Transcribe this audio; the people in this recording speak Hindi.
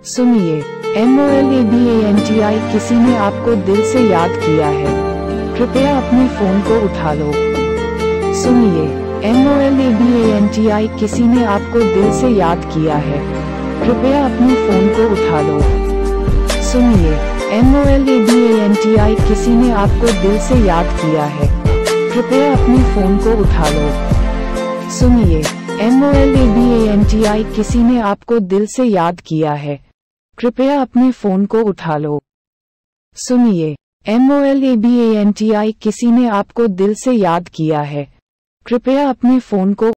सुनिए, MOLABANTI किसी ने आपको दिल से याद किया है, कृपया अपने फोन को उठा लो। सुनिए, MOLABANTI किसी ने आपको दिल से याद किया है, कृपया अपने फोन को उठा लो। सुनिए, MOLABANTI किसी ने आपको दिल से याद किया है, कृपया अपने फोन को उठा लो। सुनिए, MOLABANTI किसी ने आपको दिल से याद किया है, कृपया अपने फोन को उठा लो। सुनिए, MOLABANTI किसी ने आपको दिल से याद किया है, कृपया अपने फोन को